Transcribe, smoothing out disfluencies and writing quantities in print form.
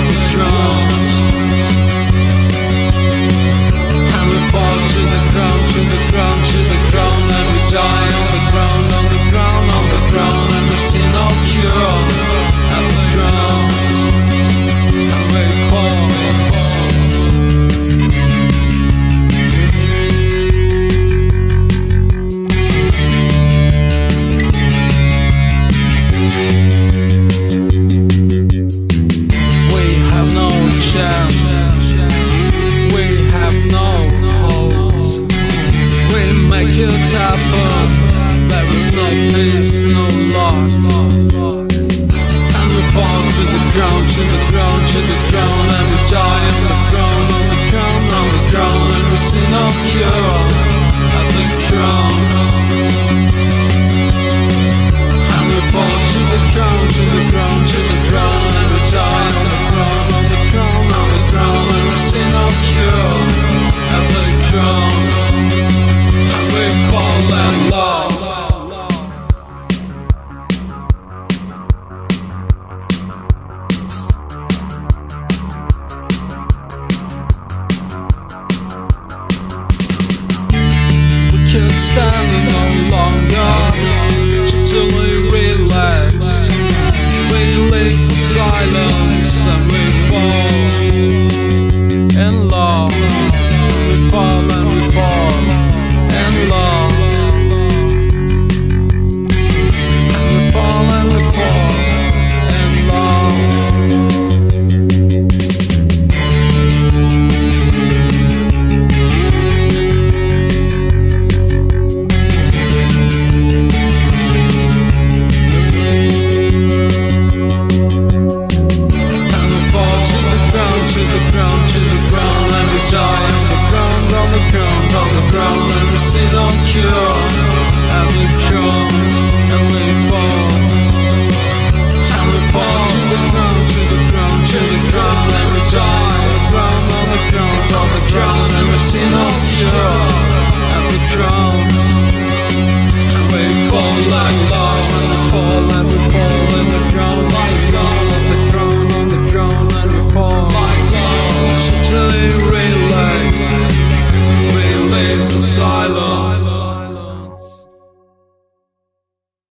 at the ground. And we fall to the ground, to the ground, to the ground, and we die on the ground, on the ground, on the ground, and we see no cure at the ground. And we fall. It happened. There was no peace, no love. And we fall to the ground, to the ground, to the ground, and we die on the ground, on the ground, on the ground, and we see no cure at the ground. And we fall to the ground, to